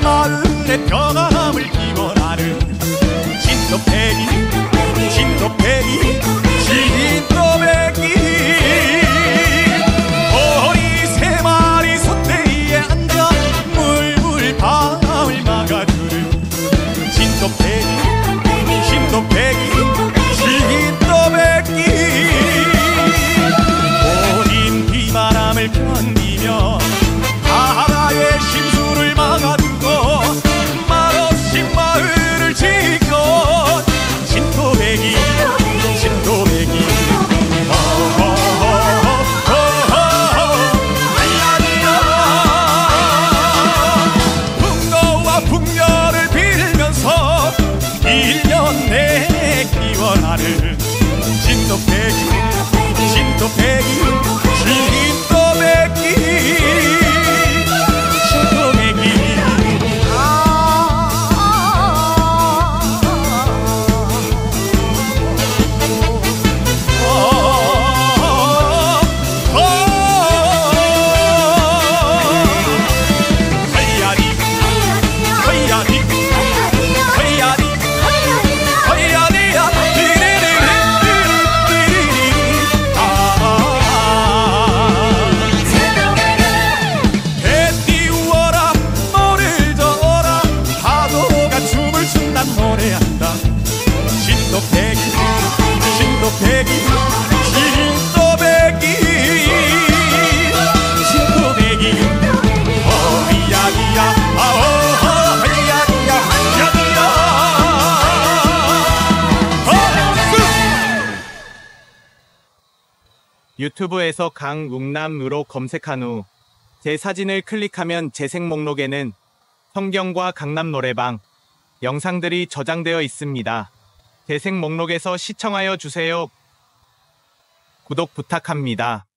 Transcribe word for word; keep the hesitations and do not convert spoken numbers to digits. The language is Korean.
마을의 평화함을 기원하는 진또배기 진또배기 진또배기 오리 세 마리 솥대위에 앉아 물물 밤을 막아주는 진또배기 진또배기 진또배기 모진 비바람을 견디며 바다의 심수를 막아두고 말없이 마을을 지켜 진또배기 진또배기 풍거와 풍년을 빌면서 일 년 내내 기원하는 진또배기 진또배기 진또배기 노래한다 진또배기 진또배기 진또배기 진또배기 어이야기야 아오 이야기야 이야기야 유튜브에서 강웅남으로 검색한 후 제 사진을 클릭하면 재생 목록에는 성경과 강남 노래방 영상들이 저장되어 있습니다. 재생 목록에서 시청하여 주세요. 구독 부탁합니다.